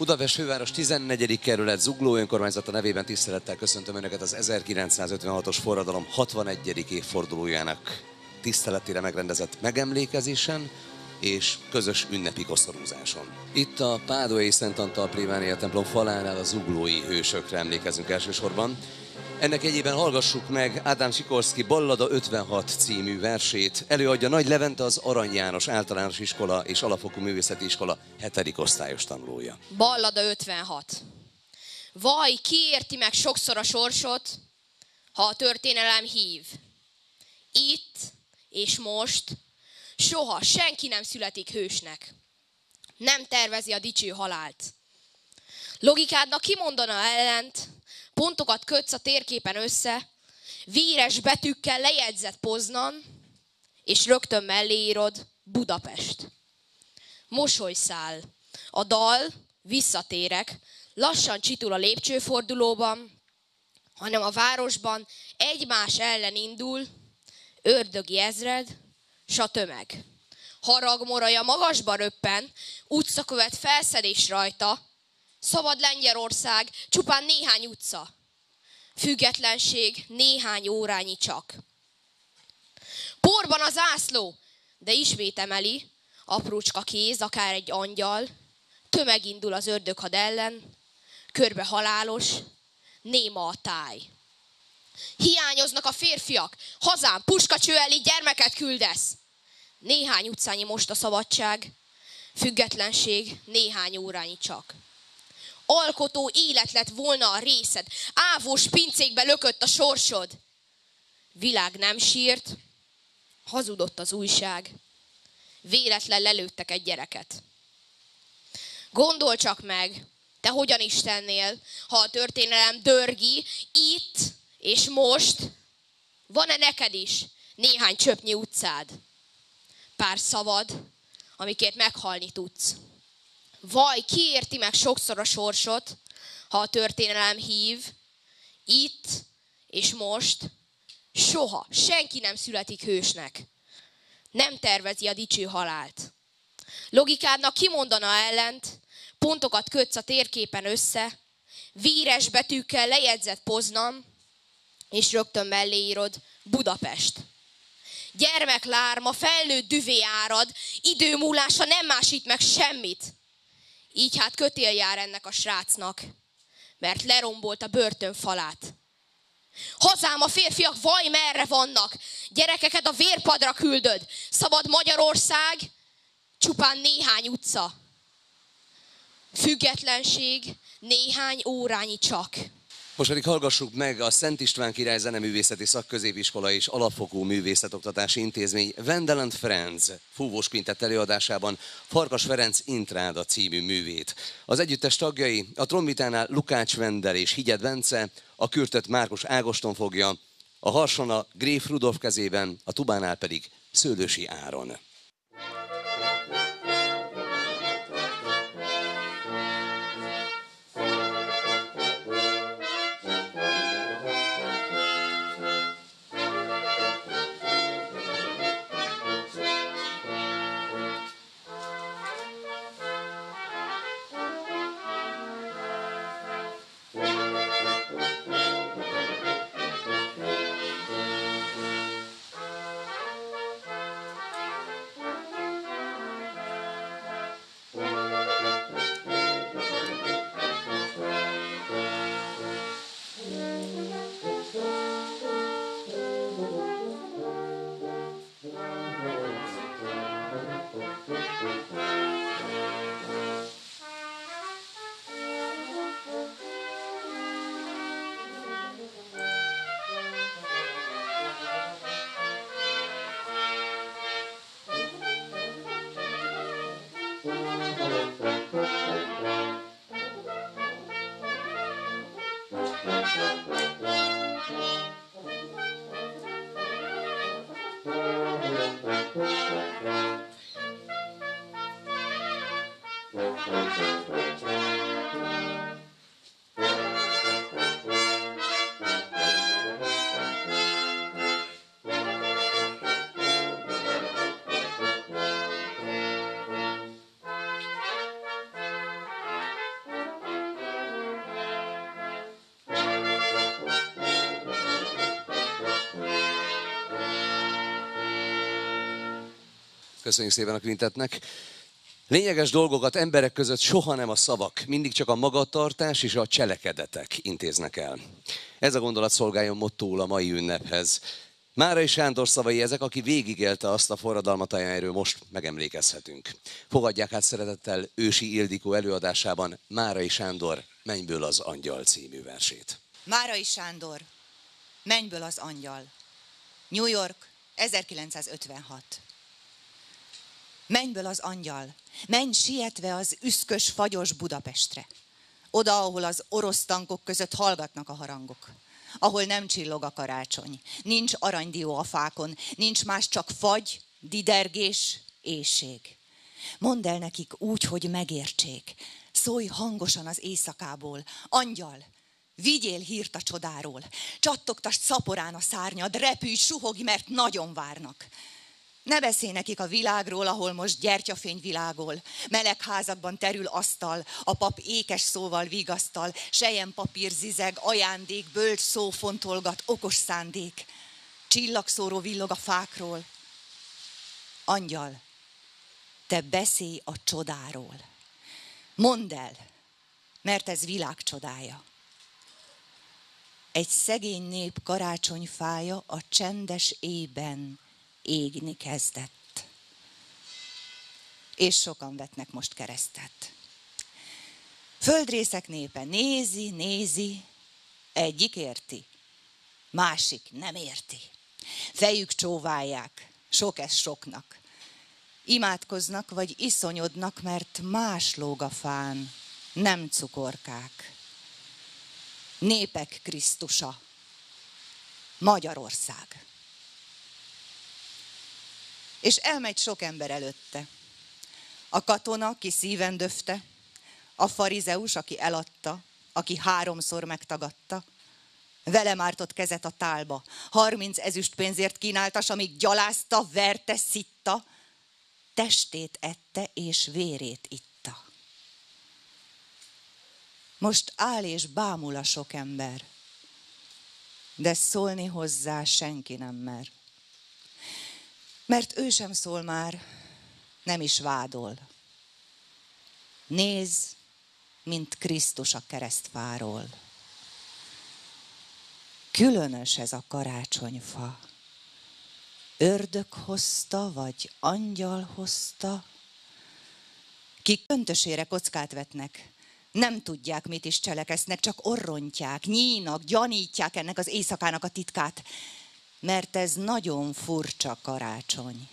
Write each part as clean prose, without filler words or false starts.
Budapest főváros 14. kerület Zugló önkormányzata nevében tisztelettel köszöntöm Önöket az 1956-os forradalom 61. évfordulójának tiszteletére megrendezett megemlékezésen és közös ünnepi koszorúzáson. Itt a Pádói Szent Antal plébánia templom falánál a zuglói hősökre emlékezünk elsősorban. Ennek jegyében hallgassuk meg Ádám Sikorszky Ballada 56 című versét. Előadja Nagy Levente, az Arany János Általános Iskola és Alapfokú Művészeti Iskola 7. osztályos tanulója. Ballada 56. Vaj, ki érti meg sokszor a sorsot, ha a történelem hív. Itt és most soha senki nem születik hősnek. Nem tervezi a dicső halált. Logikádnak kimondana ellent, pontokat kötsz a térképen össze, véres betűkkel lejegyzett Poznan, és rögtön mellé írod Budapest. Mosolyszál. A dal, visszatérek, lassan csitul a lépcsőfordulóban, hanem a városban egymás ellen indul, ördögi ezred, s a tömeg. Haragmoraja magasba röppen, utcakövet felszedés rajta, szabad Lengyelország, csupán néhány utca. Függetlenség néhány órányi csak. Porban az zászló, de ismét emeli, aprócska kéz, akár egy angyal, tömeg indul az ördöghad ellen, körbe halálos, néma a táj. Hiányoznak a férfiak, hazám, puskacső elé gyermeket küldesz. Néhány utcányi most a szabadság, függetlenség néhány órányi csak. Alkotó élet lett volna a részed, ávós pincékbe lökött a sorsod. Világ nem sírt, hazudott az újság, véletlen lelőttek egy gyereket. Gondolj csak meg, te hogyan is tennél, ha a történelem dörgi itt és most, van-e neked is néhány csöpnyi utcád? Pár szavad, amikért meghalni tudsz. Vaj, ki érti meg sokszor a sorsot, ha a történelem hív, itt és most, soha senki nem születik hősnek. Nem tervezi a dicső halált. Logikádnak kimondana ellent, pontokat kötsz a térképen össze, véres betűkkel lejegyzett Poznan, és rögtön mellé írod Budapest. Gyermeklárma, felnőtt düvé árad, idő múlása nem másít meg semmit. Így hát kötél jár ennek a srácnak, mert lerombolt a börtön falát. Hazám, a férfiak vaj merre vannak, gyerekeket a vérpadra küldöd, szabad Magyarország, csupán néhány utca. Függetlenség néhány órányi csak. Most pedig hallgassuk meg a Szent István Király Zeneművészeti Szakközépiskola és Alapfokú Művészetoktatási Intézmény Wendell and Friends fúvós kvintett előadásában Farkas Ferenc Intráda című művét. Az együttes tagjai a trombitánál Lukács Wendell és Higyed Bence, a kürtöt Márkus Ágoston fogja, a harson a Gréf Rudolf kezében, a tubánál pedig Szőlősi Áron. Köszönjük szépen a kvintetnek. Lényeges dolgokat emberek között soha nem a szavak, mindig csak a magatartás és a cselekedetek intéznek el. Ez a gondolat szolgáljon mottóul a mai ünnephez. Márai Sándor szavai ezek, aki végigélte azt a forradalmat, amelyről most megemlékezhetünk. Fogadják át szeretettel Ősi Ildikó előadásában Márai Sándor Mennyből az angyal című versét. Márai Sándor, Mennyből az angyal. New York, 1956. Mennyből az angyal, menj sietve az üszkös, fagyos Budapestre. Oda, ahol az orosz tankok között hallgatnak a harangok. Ahol nem csillog a karácsony, nincs aranydió a fákon, nincs más, csak fagy, didergés, éhség. Mondd el nekik úgy, hogy megértsék. Szólj hangosan az éjszakából. Angyal, vigyél hírt a csodáról. Csattogtasd szaporán a szárnyad, repülj, suhogj, mert nagyon várnak. Ne beszélj nekik a világról, ahol most gyertyafény világol. Meleg házakban terül asztal, a pap ékes szóval vigasztal, selyempapír zizeg, ajándék, bölcs szó fontolgat, okos szándék. Csillagszóró villog a fákról. Angyal, te beszélj a csodáról. Mondd el, mert ez világ csodája. Egy szegény nép karácsonyfája a csendes éjben égni kezdett. És sokan vetnek most keresztet. Földrészek népe nézi, nézi, egyik érti, másik nem érti. Fejük csóválják, sok ez soknak. Imádkoznak vagy iszonyodnak, mert más lóg a fán, nem cukorkák. Népek Krisztusa, Magyarország. És elmegy sok ember előtte. A katona, ki szíven döfte, a farizeus, aki eladta, aki 3-szor megtagadta, vele mártott kezet a tálba, 30 ezüstpénzért kínáltas, amíg gyalázta, verte, szitta, testét ette és vérét itta. Most áll és bámul a sok ember, de szólni hozzá senki nem mer. Mert ő sem szól már, nem is vádol. Néz, mint Krisztus a keresztfáról. Különös ez a karácsonyfa. Ördög hozta, vagy angyal hozta? Kik öntösére kockát vetnek, nem tudják, mit is cselekeznek, csak orrontják, nyínak, gyanítják ennek az éjszakának a titkát. Mert ez nagyon furcsa karácsony.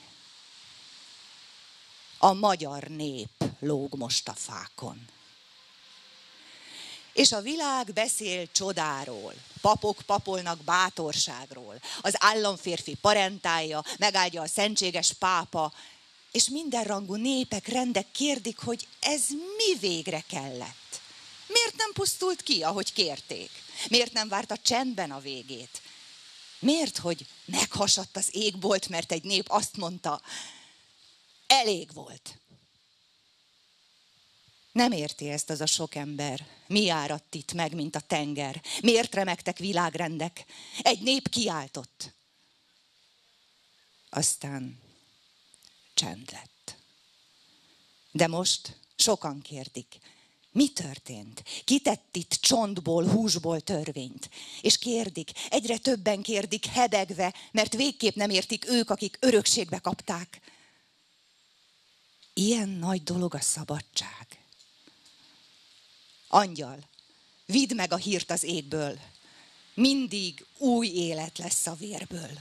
A magyar nép lóg most a fákon. És a világ beszél csodáról. Papok papolnak bátorságról. Az államférfi parentálja, megáldja a szentséges pápa, és mindenrangú népek, rendek kérdik, hogy ez mi végre kellett. Miért nem pusztult ki, ahogy kérték? Miért nem várta csendben a végét? Miért, hogy meghasadt az égbolt, mert egy nép azt mondta, elég volt. Nem érti ezt az a sok ember. Mi áradt itt meg, mint a tenger? Miért remegtek világrendek? Egy nép kiáltott. Aztán csend lett. De most sokan kérdik, mi történt? Ki tett itt csontból, húsból törvényt? És kérdik, egyre többen kérdik, hebegve, mert végképp nem értik ők, akik örökségbe kapták. Ilyen nagy dolog a szabadság. Angyal, vidd meg a hírt az égből. Mindig új élet lesz a vérből.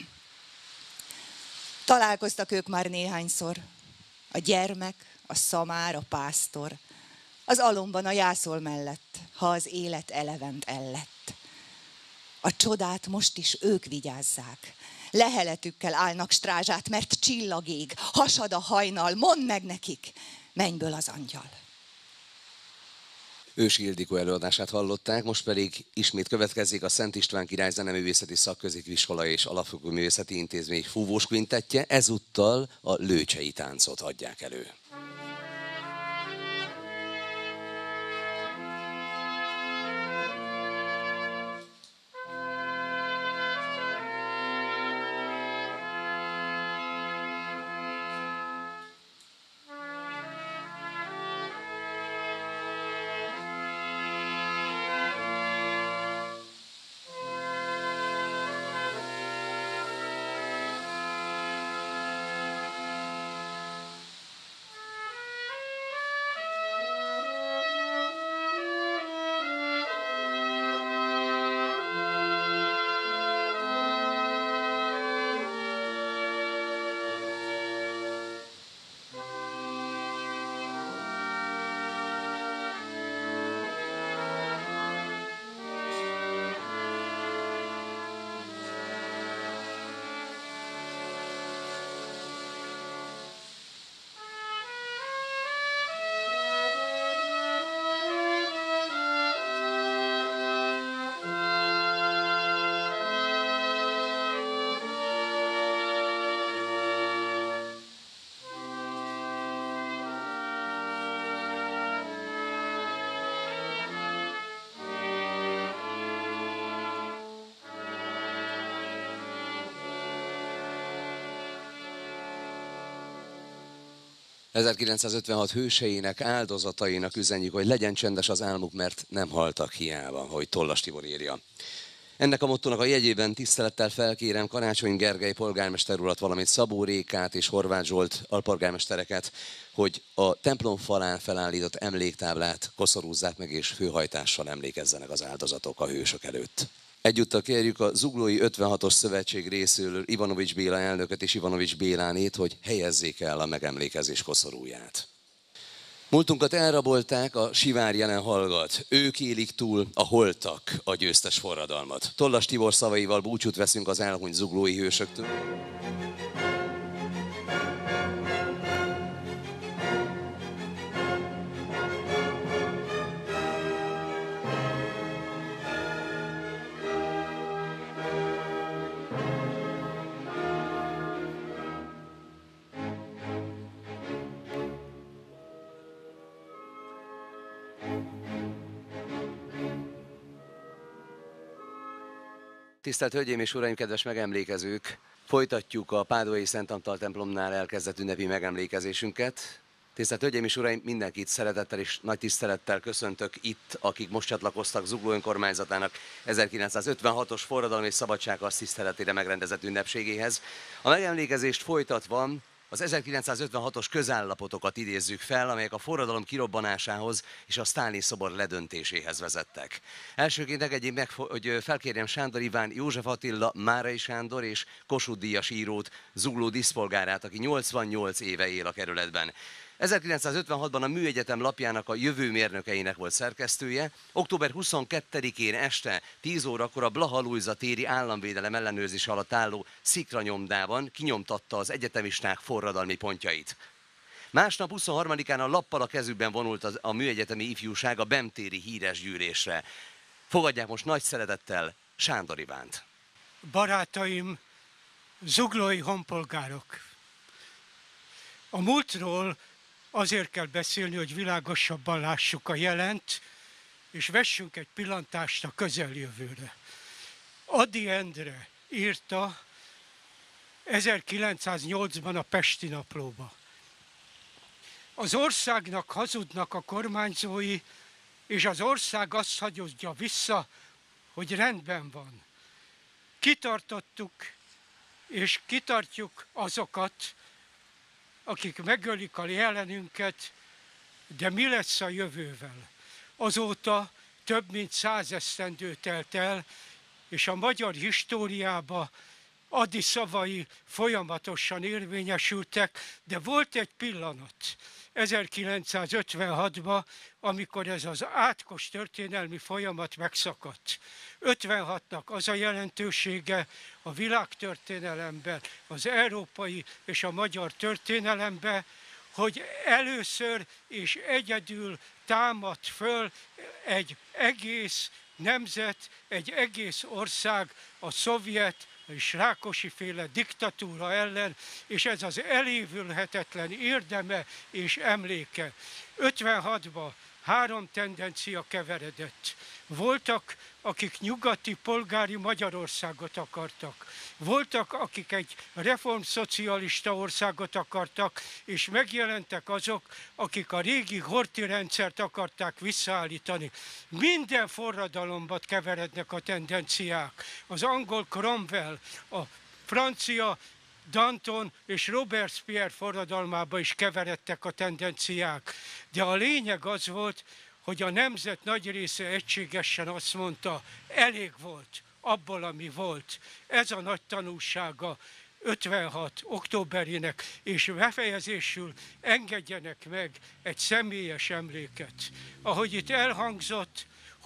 Találkoztak ők már néhányszor. A gyermek, a szamár, a pásztor. Az alomban a jászol mellett, ha az élet elevent ellett. A csodát most is ők vigyázzák. Leheletükkel állnak strázsát, mert csillag ég, hasad a hajnal, mondd meg nekik, mennyből az angyal. Ősi Ildikó előadását hallották, most pedig ismét következik a Szent István Király Zeneművészeti Szakközépiskola és Alapfokú Művészeti Intézmény fúvós kvintettje, ezúttal a lőcsei táncot adják elő. 1956 hőseinek, áldozatainak üzenjük, hogy legyen csendes az álmuk, mert nem haltak hiába, hogy Tollas Tibor írja. Ennek a mottónak a jegyében tisztelettel felkérem Karácsony Gergely polgármester urat, valamint Szabó Rékát és Horváth Zsolt alpolgármestereket, hogy a templom falán felállított emléktáblát koszorúzzák meg és főhajtással emlékezzenek az áldozatok a hősök előtt. Egyúttal kérjük a Zuglói 56-os szövetség részéről Ivanovics Béla elnököt és Ivanovics Bélánét, hogy helyezzék el a megemlékezés koszorúját. Múltunkat elrabolták, a sivár jelen hallgat. Ők élik túl, a holtak a győztes forradalmat. Tollas Tibor szavaival búcsút veszünk az elhunyt zuglói hősöktől. Tisztelt Hölgyeim és Uraim, kedves megemlékezők! Folytatjuk a Pádói Szent Antal templomnál elkezdett ünnepi megemlékezésünket. Tisztelt Hölgyeim és Uraim, mindenkit szeretettel és nagy tisztelettel köszöntök itt, akik most csatlakoztak Zugló önkormányzatának 1956-os forradalom és szabadságharc tiszteletére megrendezett ünnepségéhez. A megemlékezést folytatva az 1956-os közállapotokat idézzük fel, amelyek a forradalom kirobbanásához és a sztálini szobor ledöntéséhez vezettek. Elsőként engedjék meg, hogy felkérjem Sándor Iván, József Attila, Márai Sándor és Kossuth Díjas írót, Zugló díszpolgárát, aki 88 éve él a kerületben. 1956-ban a Műegyetem lapjának a jövőmérnökeinek volt szerkesztője. Október 22-én este 10 órakor a Blaha Lujza téri államvédelem ellenőrzés alatt álló szikranyomdában kinyomtatta az egyetemisták forradalmi pontjait. Másnap 23-án a lappal a kezükben vonult a műegyetemi ifjúság a bemtéri híres gyűlésre. Fogadják most nagy szeretettel Sándor Ivánt. Barátaim, zuglói honpolgárok! A múltról azért kell beszélni, hogy világosabban lássuk a jelent, és vessünk egy pillantást a közeljövőre. Ady Endre írta 1908-ban a Pesti Naplóba. Az országnak hazudnak a kormányzói, és az ország azt hagyja vissza, hogy rendben van. Kitartottuk, és kitartjuk azokat, akik megölik a jelenünket, de mi lesz a jövővel? Azóta több mint 100 esztendő telt el, és a magyar históriába Ady szavai folyamatosan érvényesültek, de volt egy pillanat, 1956-ban, amikor ez az átkos történelmi folyamat megszakadt. 56-nak az a jelentősége a világtörténelemben, az európai és a magyar történelemben, hogy először és egyedül támadt föl egy egész nemzet, egy egész ország a szovjet és Rákosi-féle diktatúra ellen, és ez az elévülhetetlen érdeme és emléke. 56-ban 3 tendencia keveredett. Voltak, akik nyugati polgári Magyarországot akartak. Voltak, akik egy reformszocialista országot akartak, és megjelentek azok, akik a régi horthy rendszert akarták visszaállítani. Minden forradalomban keverednek a tendenciák. Az angol Cromwell, a francia Danton és Robespierre forradalmába is keveredtek a tendenciák. De a lényeg az volt, hogy a nemzet nagy része egységesen azt mondta, elég volt abból, ami volt. Ez a nagy tanulsága 56. októberének, és befejezésül engedjenek meg egy személyes emléket. Ahogy itt elhangzott,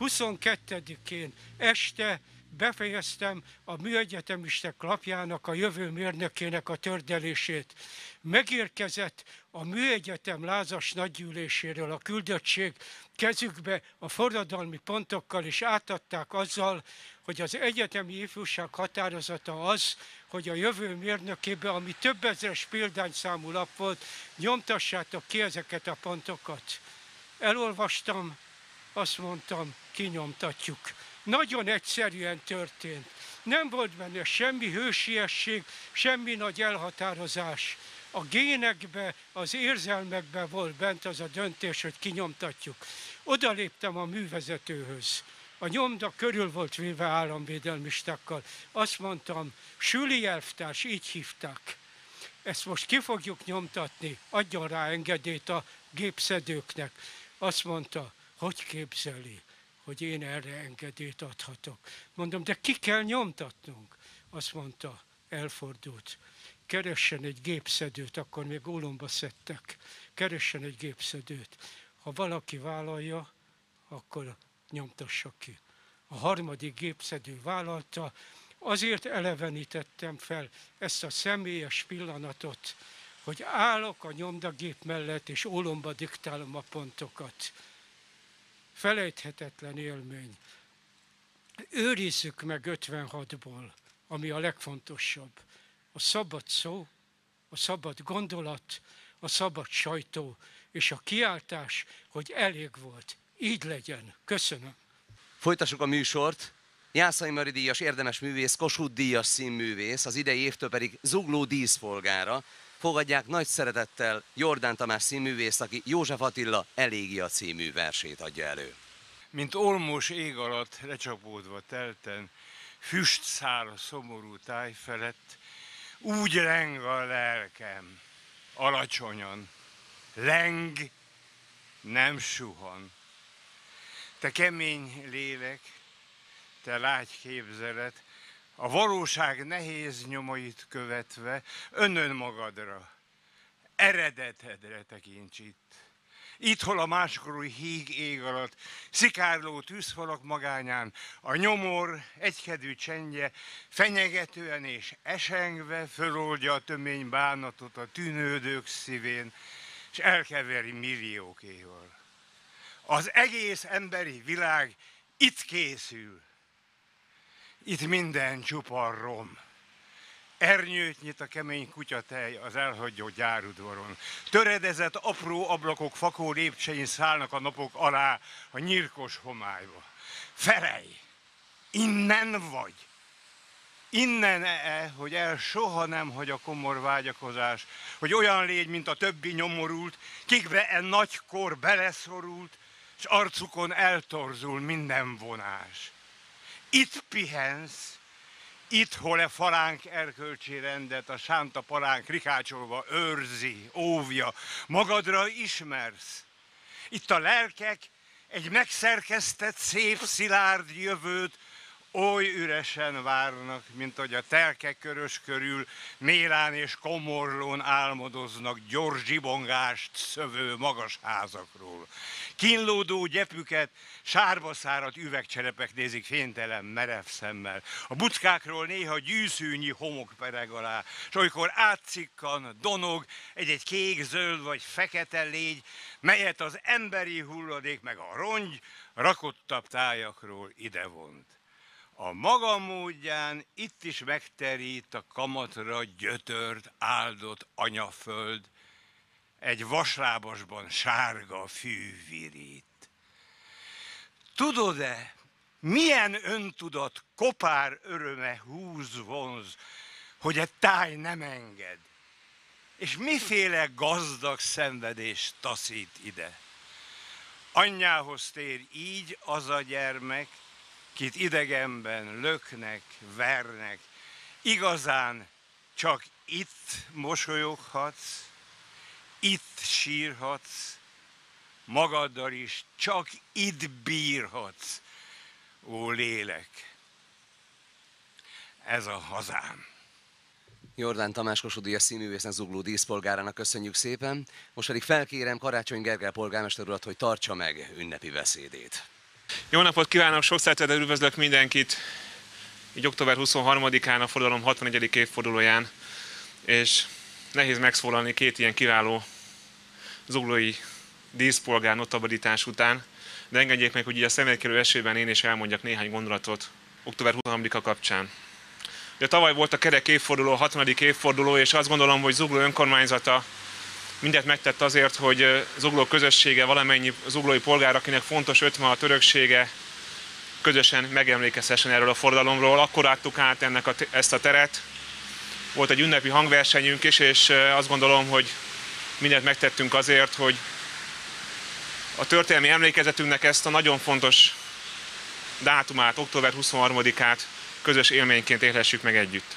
22-én este befejeztem a Műegyetemistek lapjának, a jövőmérnökének a tördelését. Megérkezett a Műegyetem lázas nagygyűléséről a küldöttség, kezükbe a forradalmi pontokkal, és átadták azzal, hogy az egyetemi ifjúság határozata az, hogy a jövőmérnökébe, ami több ezres példányszámú lap volt, nyomtassátok ki ezeket a pontokat. Elolvastam, azt mondtam, kinyomtatjuk. Nagyon egyszerűen történt. Nem volt benne semmi hősiesség, semmi nagy elhatározás. A génekbe, az érzelmekbe volt bent az a döntés, hogy kinyomtatjuk. Oda léptem a művezetőhöz. A nyomda körül volt véve államvédelmistákkal. Azt mondtam, Süli elvtárs, így hívták. Ezt most ki fogjuk nyomtatni, adjon rá engedélyt a gépszedőknek. Azt mondta, hogy képzeli, hogy én erre engedélyt adhatok. Mondom, de ki kell nyomtatnunk? Azt mondta, elfordult. Keressen egy gépszedőt, akkor még ólomba szedtek. Keressen egy gépszedőt. Ha valaki vállalja, akkor nyomtassa ki. A harmadik gépszedő vállalta, azért elevenítettem fel ezt a személyes pillanatot, hogy állok a nyomdagép mellett, és ólomba diktálom a pontokat. Felejthetetlen élmény. Őrizzük meg 56-ból, ami a legfontosabb. A szabad szó, a szabad gondolat, a szabad sajtó, és a kiáltás, hogy elég volt. Így legyen. Köszönöm. Folytassuk a műsort. Jászai Mari díjas érdemes művész, Kossuth díjas színművész, az idei évtől pedig Zugló díszpolgára. Fogadják nagy szeretettel Jordán Tamás színművészt, aki József Attila Elégia című versét adja elő. Mint olmos ég alatt lecsapódva telten, füstszál a szomorú táj felett, úgy leng a lelkem, alacsonyan, leng, nem suhan. Te kemény lélek, te lágy képzelet, a valóság nehéz nyomait követve, önmagadra, eredetedre tekints itt. Itt, hol a máskori híg ég alatt, szikárló tűzfalak magányán, a nyomor egykedvű csendje, fenyegetően és esengve föloldja a tömény bánatot a tűnődők szívén, és elkeveri milliókéval. Az egész emberi világ itt készül. Itt minden csupa rom. Ernyőt nyit a kemény kutyatej az elhagyott gyárudvaron. Töredezett apró ablakok fakó lépcsején szállnak a napok alá a nyírkos homályba. Felej! Innen vagy! Innen-e, hogy el soha nem hagy a komor vágyakozás, hogy olyan légy, mint a többi nyomorult, kikbe e nagykor beleszorult, s arcukon eltorzul minden vonás. Itt pihensz, itt, hol e falánk erkölcsi rendet a sánta palánk rikácsolva őrzi, óvja, magadra ismersz. Itt a lelkek egy megszerkesztett, szép, szilárd jövőt oly üresen várnak, mint hogy a telkek körös körül Mélán és Komorlón álmodoznak gyors zsibongást szövő magas házakról. Kínlódó gyepüket, sárba száradt üvegcserepek nézik fénytelen, merev szemmel. A buckákról néha gyűszűnyi homok pereg alá, s olykor átcikkan, donog egy-egy kék, zöld vagy fekete légy, melyet az emberi hulladék meg a rongy rakottabb tájakról idevont. A maga módján itt is megterít a kamatra gyötört, áldott anyaföld, egy vaslábasban sárga fű virít. Tudod-e, milyen öntudat, kopár öröme húz vonz, hogy egy táj nem enged, és miféle gazdag szenvedés taszít ide? Anyjához tér így az a gyermek, kit idegenben löknek, vernek, igazán csak itt mosolyoghatsz, itt sírhatsz, magaddal is csak itt bírhatsz, ó lélek, ez a hazám. Jordán Tamás Kossuth díjas színművésznek, Zugló díszpolgárának köszönjük szépen. Most pedig felkérem Karácsony Gergely polgármester urat, hogy tartsa meg ünnepi beszédét. Jó napot kívánok, sok szeretettel üdvözlök mindenkit, így október 23-án a forradalom 61. évfordulóján, és nehéz megszólalni két ilyen kiváló zuglói díszpolgár notaborítás után, de engedjék meg, hogy így a szemérkelő esőben én is elmondjak néhány gondolatot október 23-a kapcsán. Ugye tavaly volt a kerek évforduló, 60. évforduló, és azt gondolom, hogy Zugló önkormányzata mindent megtett azért, hogy Zugló közössége, valamennyi zuglói polgár, akinek fontos 56 öröksége, közösen megemlékezhessen erről a forradalomról. Akkor adtuk át ezt a teret, volt egy ünnepi hangversenyünk is, és azt gondolom, hogy mindent megtettünk azért, hogy a történelmi emlékezetünknek ezt a nagyon fontos dátumát, október 23-át közös élményként élhessük meg együtt.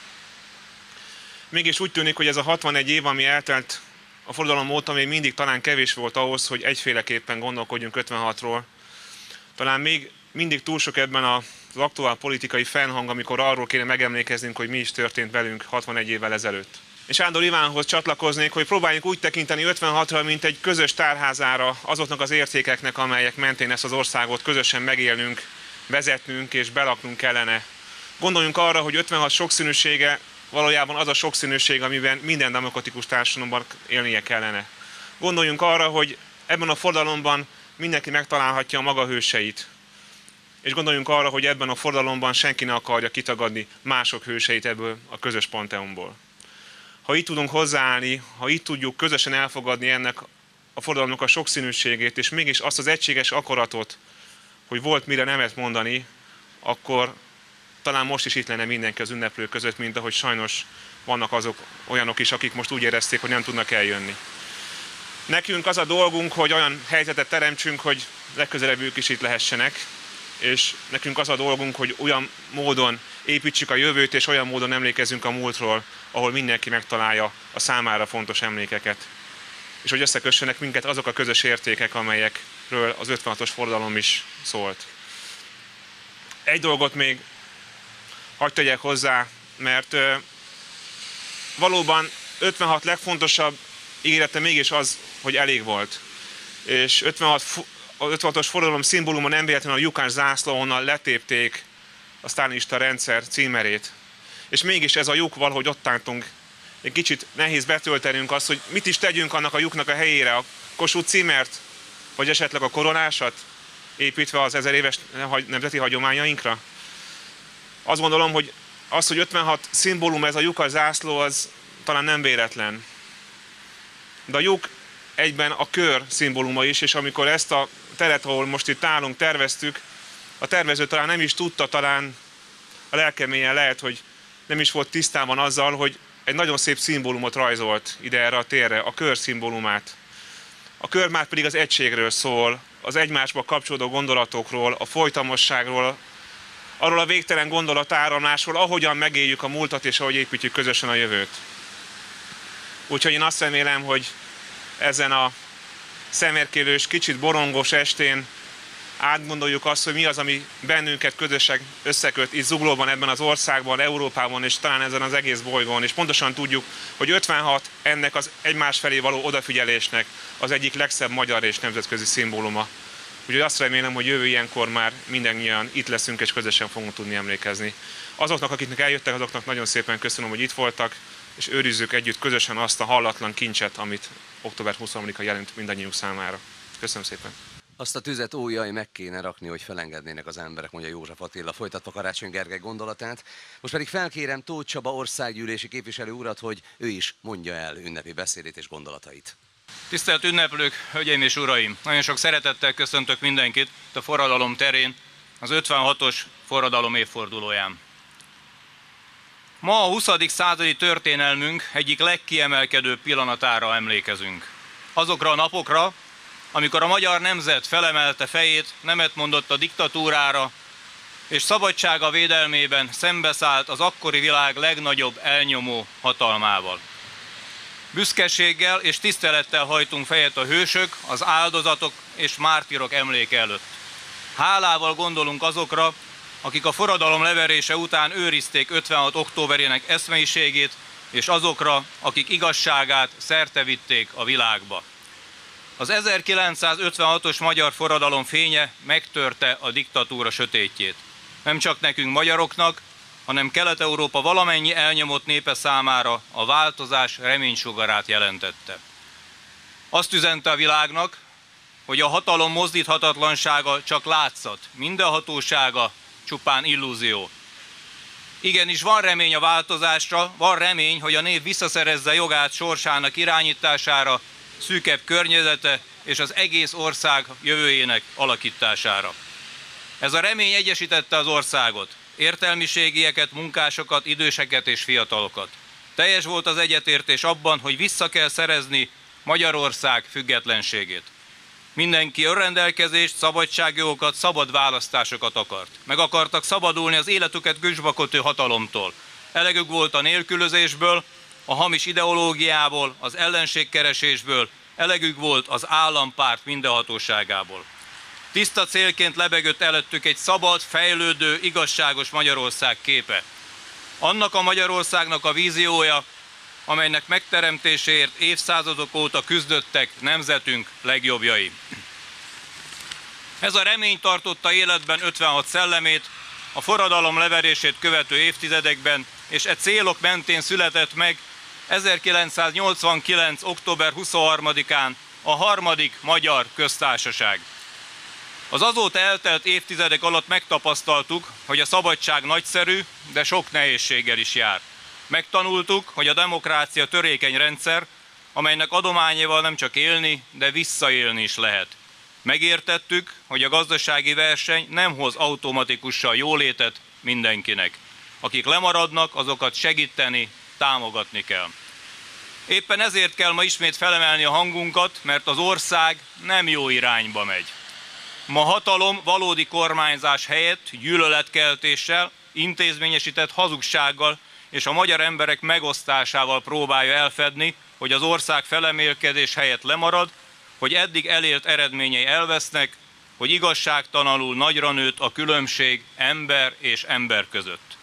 Mégis úgy tűnik, hogy ez a 61 év, ami eltelt a forradalom óta, még mindig talán kevés volt ahhoz, hogy egyféleképpen gondolkodjunk 56-ról. Talán még mindig túl sok ebben az aktuál politikai fennhang, amikor arról kéne megemlékeznünk, hogy mi is történt velünk 61 évvel ezelőtt. És Sándor Ivánhoz csatlakoznék, hogy próbáljunk úgy tekinteni 56-ra, mint egy közös tárházára azoknak az értékeknek, amelyek mentén ezt az országot közösen megélnünk, vezetnünk és belaknunk kellene. Gondoljunk arra, hogy 56 sokszínűsége valójában az a sokszínűség, amiben minden demokratikus társadalomban élnie kellene. Gondoljunk arra, hogy ebben a forradalomban mindenki megtalálhatja a maga hőseit. És gondoljunk arra, hogy ebben a forradalomban senki ne akarja kitagadni mások hőseit ebből a közös panteonból. Ha így tudunk hozzáállni, ha így tudjuk közösen elfogadni ennek a forradalomnak a sokszínűségét, és mégis azt az egységes akaratot, hogy volt mire nemet mondani, akkor talán most is itt lenne mindenki az ünneplők között, mint ahogy sajnos vannak olyanok is, akik most úgy érezték, hogy nem tudnak eljönni. Nekünk az a dolgunk, hogy olyan helyzetet teremtsünk, hogy legközelebb ők is itt lehessenek, és nekünk az a dolgunk, hogy olyan módon építsük a jövőt, és olyan módon emlékezzünk a múltról, ahol mindenki megtalálja a számára fontos emlékeket. És hogy összekössenek minket azok a közös értékek, amelyekről az 56-os forradalom is szólt. Egy dolgot még hadd tegyek hozzá, mert valóban 56 legfontosabb ígérete mégis az, hogy elég volt. És 56-os forradalom szimbóluma nem véletlenül a lyukás zászló, ahonnan letépték a sztálinista rendszer címerét. És mégis ez a lyuk valahogy ott álltunk. Egy kicsit nehéz betöltenünk azt, hogy mit is tegyünk annak a lyuknak a helyére, a Kossuth címert, vagy esetleg a koronásat, építve az 1000 éves nemzeti hagyományainkra. Azt gondolom, hogy az, hogy 56 szimbólum ez a lyukas zászló, az talán nem véletlen. De a lyuk egyben a kör szimbóluma is, és amikor ezt a teret, ahol most itt állunk, terveztük, a tervező talán nem is tudta, talán a lelkemélyen lehet, hogy nem is volt tisztában azzal, hogy egy nagyon szép szimbólumot rajzolt ide erre a térre, a kör szimbólumát. A kör már pedig az egységről szól, az egymásba kapcsolódó gondolatokról, a folytonosságról, arról a végtelen gondolatáramlásról, ahogyan megéljük a múltat és ahogy építjük közösen a jövőt. Úgyhogy én azt remélem, hogy ezen a szemérkélős, kicsit borongos estén átgondoljuk azt, hogy mi az, ami bennünket közösen összeköt itt Zuglóban, ebben az országban, Európában és talán ezen az egész bolygón. És pontosan tudjuk, hogy 56 ennek az egymás felé való odafigyelésnek az egyik legszebb magyar és nemzetközi szimbóluma. Úgyhogy azt remélem, hogy jövő ilyenkor már mindannyian itt leszünk és közösen fogunk tudni emlékezni. Azoknak, akiknek eljöttek, azoknak nagyon szépen köszönöm, hogy itt voltak, és őrizzük együtt közösen azt a hallatlan kincset, amit október 23-a jelent mindannyiunk számára. Köszönöm szépen! Azt a tüzet újjaj meg kéne rakni, hogy felengednének az emberek, mondja József Attila, folytatva Karácsony Gergely gondolatát. Most pedig felkérem Tóth Csaba országgyűlési képviselő urat, hogy ő is mondja el ünnepi beszédét és gondolatait. Tisztelt ünneplők, hölgyeim és uraim! Nagyon sok szeretettel köszöntök mindenkit a forradalom terén, az 56-os forradalom évfordulóján. Ma a 20. századi történelmünk egyik legkiemelkedőbb pillanatára emlékezünk. Azokra a napokra, amikor a magyar nemzet felemelte fejét, nemet mondott a diktatúrára, és szabadsága védelmében szembeszállt az akkori világ legnagyobb elnyomó hatalmával. Büszkeséggel és tisztelettel hajtunk fejet a hősök, az áldozatok és mártírok emléke előtt. Hálával gondolunk azokra, akik a forradalom leverése után őrizték 56. októberének eszmeiségét, és azokra, akik igazságát szertevitték a világba. Az 1956-os magyar forradalom fénye megtörte a diktatúra sötétjét. Nem csak nekünk magyaroknak, hanem Kelet-Európa valamennyi elnyomott népe számára a változás reménysugarát jelentette. Azt üzente a világnak, hogy a hatalom mozdíthatatlansága csak látszat, mindenhatósága csupán illúzió. Igenis van remény a változásra, van remény, hogy a nép visszaszerezze jogát sorsának irányítására, szűkebb környezete és az egész ország jövőjének alakítására. Ez a remény egyesítette az országot, értelmiségieket, munkásokat, időseket és fiatalokat. Teljes volt az egyetértés abban, hogy vissza kell szerezni Magyarország függetlenségét. Mindenki önrendelkezést, szabadságjogokat, szabad választásokat akart. Meg akartak szabadulni az életüket gőzsbe kötő hatalomtól. Elegük volt a nélkülözésből, a hamis ideológiából, az ellenségkeresésből, elegük volt az állampárt mindenhatóságából. Tiszta célként lebegött előttük egy szabad, fejlődő, igazságos Magyarország képe. Annak a Magyarországnak a víziója, amelynek megteremtéséért évszázadok óta küzdöttek nemzetünk legjobbjai. Ez a remény tartotta életben 56 szellemét, a forradalom leverését követő évtizedekben, és e célok mentén született meg 1989. október 23-án a harmadik Magyar Köztársaság. Az azóta eltelt évtizedek alatt megtapasztaltuk, hogy a szabadság nagyszerű, de sok nehézséggel is jár. Megtanultuk, hogy a demokrácia törékeny rendszer, amelynek adományával nem csak élni, de visszaélni is lehet. Megértettük, hogy a gazdasági verseny nem hoz automatikusan jólétet mindenkinek. Akik lemaradnak, azokat segíteni, támogatni kell. Éppen ezért kell ma ismét felemelni a hangunkat, mert az ország nem jó irányba megy. Ma hatalom valódi kormányzás helyett gyűlöletkeltéssel, intézményesített hazugsággal és a magyar emberek megosztásával próbálja elfedni, hogy az ország felemélkedés helyett lemarad, hogy eddig elért eredményei elvesznek, hogy igazságtalanul nagyra nőtt a különbség ember és ember között.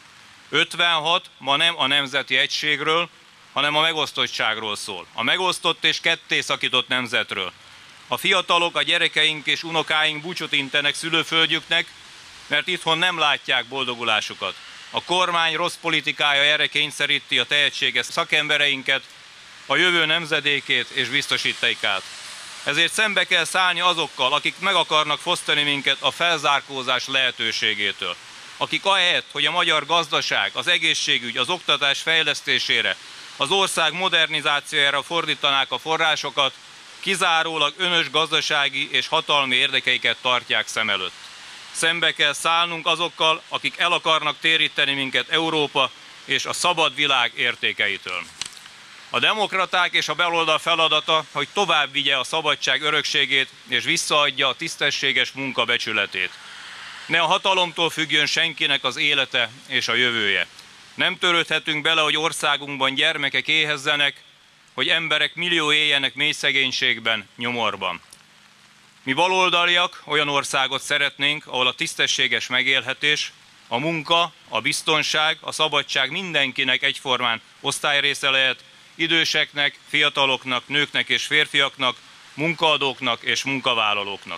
56 ma nem a nemzeti egységről, hanem a megosztottságról szól. A megosztott és ketté szakított nemzetről. A fiatalok, a gyerekeink és unokáink búcsút intenek szülőföldjüknek, mert itthon nem látják boldogulásukat. A kormány rossz politikája erre kényszeríti a tehetséges szakembereinket, a jövő nemzedékét és biztosítékát. Ezért szembe kell szállni azokkal, akik meg akarnak fosztani minket a felzárkózás lehetőségétől. Akik ahelyett, hogy a magyar gazdaság, az egészségügy, az oktatás fejlesztésére, az ország modernizációjára fordítanák a forrásokat, kizárólag önös gazdasági és hatalmi érdekeiket tartják szem előtt. Szembe kell szállnunk azokkal, akik el akarnak téríteni minket Európa és a szabad világ értékeitől. A demokraták és a baloldal feladata, hogy tovább vigye a szabadság örökségét és visszaadja a tisztességes munka becsületét. Ne a hatalomtól függjön senkinek az élete és a jövője. Nem törődhetünk bele, hogy országunkban gyermekek éhezzenek, hogy emberek millió éljenek mély szegénységben, nyomorban. Mi baloldaliak olyan országot szeretnénk, ahol a tisztességes megélhetés, a munka, a biztonság, a szabadság mindenkinek egyformán osztályrésze lehet, időseknek, fiataloknak, nőknek és férfiaknak, munkaadóknak és munkavállalóknak.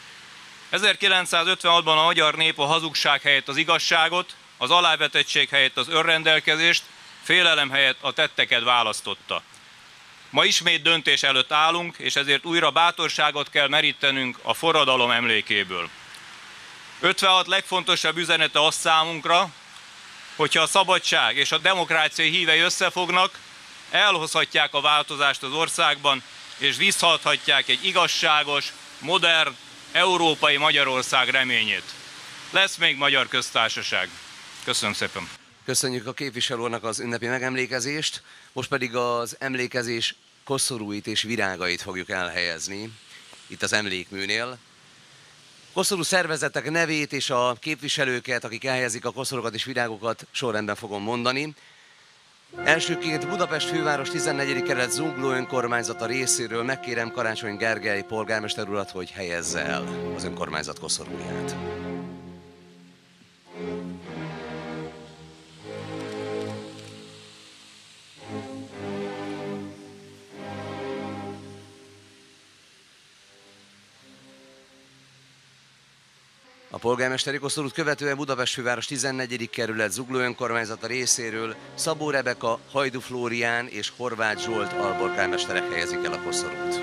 1956-ban a magyar nép a hazugság helyett az igazságot, az alávetettség helyett az önrendelkezést, félelem helyett a tetteket választotta. Ma ismét döntés előtt állunk, és ezért újra bátorságot kell merítenünk a forradalom emlékéből. 56 legfontosabb üzenete az számunkra, hogyha a szabadság és a demokrácia hívei összefognak, elhozhatják a változást az országban, és visszaadhatják egy igazságos, modern, európai Magyarország reményét. Lesz még Magyar Köztársaság. Köszönöm szépen. Köszönjük a képviselő úrnak az ünnepi megemlékezést, most pedig az emlékezés koszorúit és virágait fogjuk elhelyezni itt az emlékműnél. Koszorú szervezetek nevét és a képviselőket, akik elhelyezik a koszorúkat és virágokat, sorrendben fogom mondani. Elsőként Budapest főváros 14. kerület Zugló önkormányzata részéről megkérem Karácsony Gergely polgármester urat, hogy helyezze el az önkormányzat koszorúját. A polgármesteri koszorút követően Budapest főváros 14. kerület Zugló önkormányzata részéről Szabó Rebeka, Hajdu Flórián és Horváth Zsolt alpolgármesterek helyezik el a koszorút.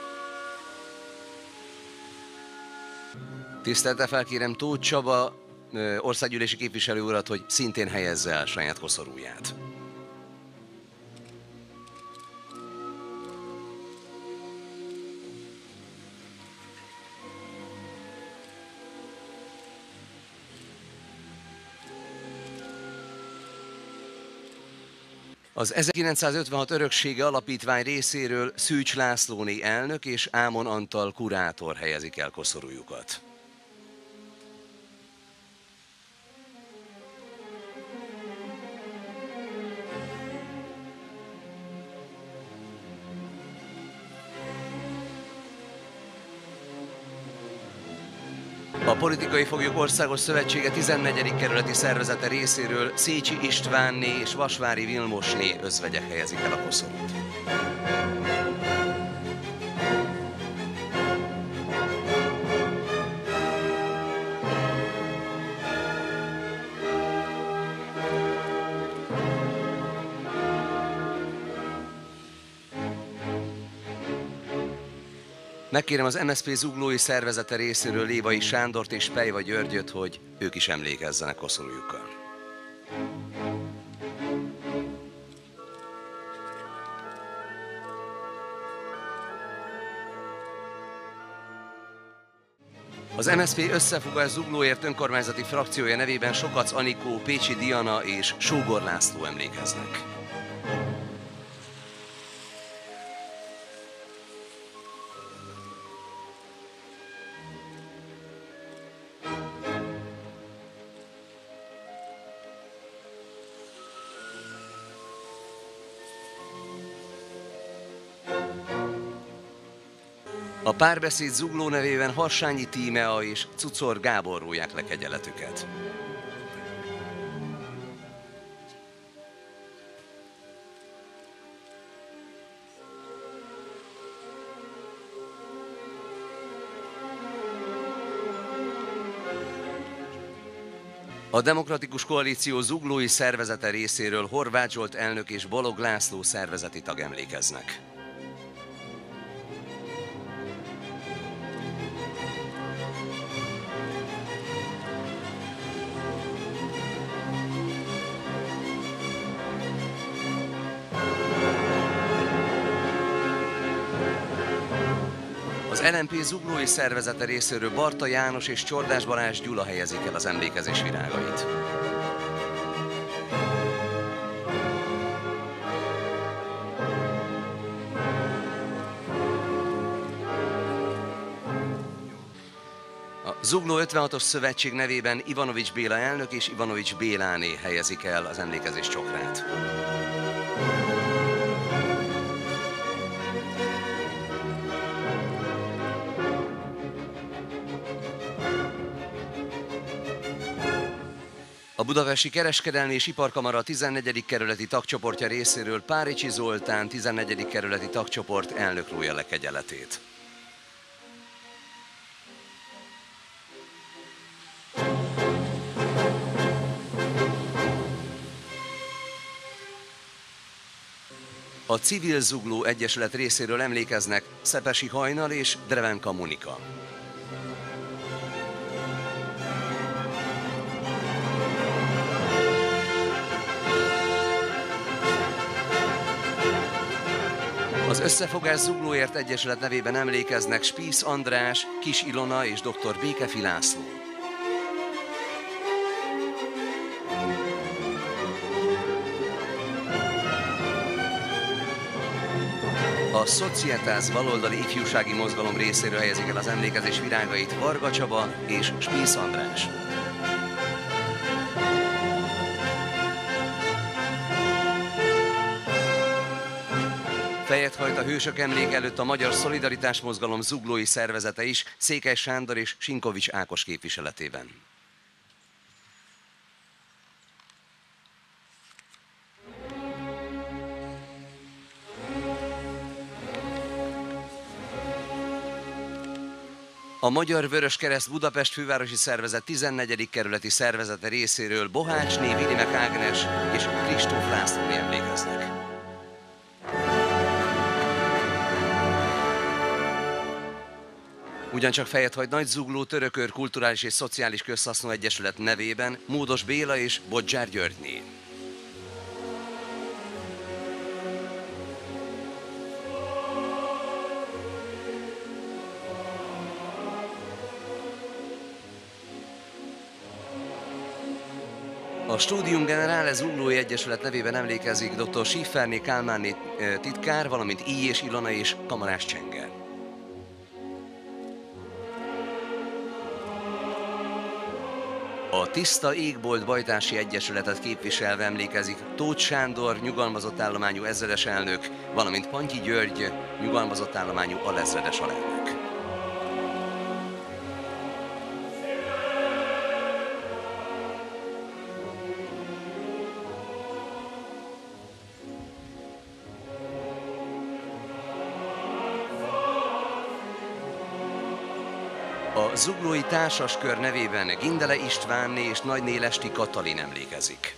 Tisztelettel felkérem Tóth Csaba országgyűlési képviselő urat, hogy szintén helyezze el saját koszorúját. Az 1956 Öröksége Alapítvány részéről Szűcs Lászlóné elnök és Ámon Antal kurátor helyezik el koszorújukat. A Politikai Foglyok Országos Szövetsége 14. kerületi szervezete részéről Szécsi Istvánné és Vasvári Vilmosné özvegyek helyezik el a koszorút. Megkérem az MSZP zuglói szervezete részéről Lévai Sándort és Pejva Györgyöt, hogy ők is emlékezzenek koszorújukkal. Az MSZP Összefogás Zuglóért önkormányzati frakciója nevében Sokac Anikó, Pécsi Diana és Sógor László emlékeznek. A Párbeszéd Zugló nevében Harsányi Tímea és Cucor Gábor róják le kegyeletüket. A Demokratikus Koalíció zuglói szervezete részéről Horváth Zsolt elnök és Balog László szervezeti tag emlékeznek. Az LMP zuglói szervezete részéről Barta János és Csordás Balázs Gyula helyezik el az emlékezés virágait. A Zugló 56-os szövetség nevében Ivanovics Béla elnök és Ivanovics Béláné helyezik el az emlékezés csokrát. A Budapesti Kereskedelmi és Iparkamara 14. kerületi tagcsoportja részéről Páricsi Zoltán 14. kerületi tagcsoport elnök rója le kegyeletét. A Civil Zugló Egyesület részéről emlékeznek Szepesi Hajnal és Drevenka Monika. Az Összefogás Zuglóért Egyesület nevében emlékeznek Spísz András, Kis Ilona és dr. Békefi László. A Societas baloldali ifjúsági mozgalom részéről helyezik el az emlékezés virágait Varga Csaba és Spísz András. Fejet hajt a hősök emlék előtt a Magyar Szolidaritás Mozgalom zuglói szervezete is, Székely Sándor és Sinkovics Ákos képviseletében. A Magyar Vöröskereszt Budapest fővárosi szervezet 14. kerületi szervezete részéről Bohácsné, Vilimek Ágnes és Kristóf László emlékeznek. Ugyancsak fejet hagy Nagy-Zugló Törökör Kulturális és Szociális Közhasznú Egyesület nevében Módos Béla és Bodzsár Györgyné. A Studium Generale Zuglói Egyesület nevében emlékezik dr. Schifferné Kálmánné titkár, valamint Íjés Ilona és Kamarás Csenger. A Tiszta Égbolt Bajtási Egyesületet képviselve emlékezik Tóth Sándor, nyugalmazott állományú ezredes elnök, valamint Pantyi György, nyugalmazott állományú alezredes alelnök. A zuglói társaskör nevében Gindele Istvánné és Nagynélesti Katalin emlékezik.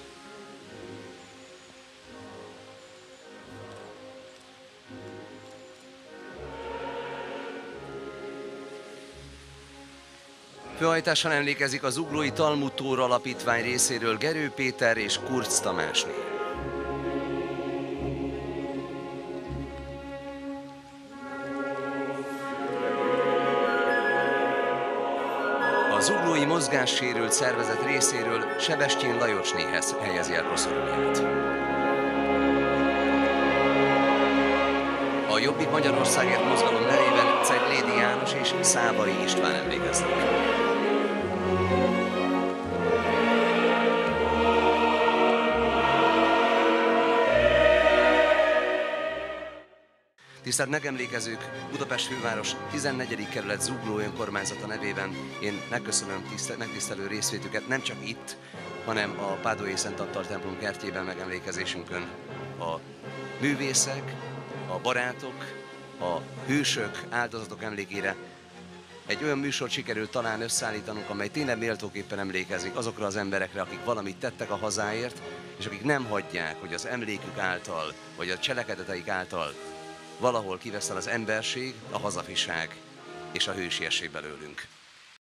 Főhajtással emlékezik a Zuglói Talmud Tóra Alapítvány részéről Gerő Péter és Kurz Tamásné. A Zuglói Mozgássérült Szervezet részéről Sebestyén Lajosnéhez helyezi el koszorúját. A Jobbik Magyarországért mozgalom nevében Ceglédi János és Szávai István emlékeznek. Tisztelt megemlékezők, Budapest főváros 14. kerület Zugló önkormányzata nevében én megköszönöm megtisztelő részvétüket nem csak itt, hanem a Pádói Szent Antal templom kertjében megemlékezésünkön. A művészek, a barátok, a hősök, áldozatok emlékére egy olyan műsort sikerült talán összeállítanunk, amely tényleg méltóképpen emlékezik azokra az emberekre, akik valamit tettek a hazáért, és akik nem hagyják, hogy az emlékük által, vagy a cselekedeteik által valahol kiveszel az emberség, a hazafiság és a hősiesség belőlünk.